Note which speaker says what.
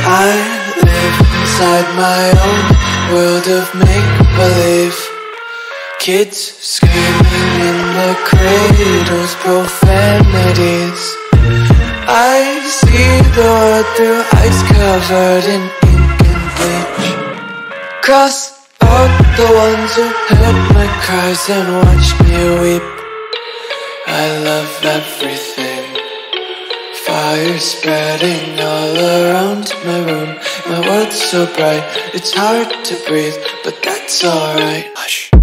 Speaker 1: I live inside my own world of make-believe. Kids screaming in the cradles, profanities. I see the world through ice covered in ink and bleach. Cross out the ones who heard my cries and watched me weep. I love everything. Fire spreading all around my room. My world's so bright, it's hard to breathe, but that's alright. Hush.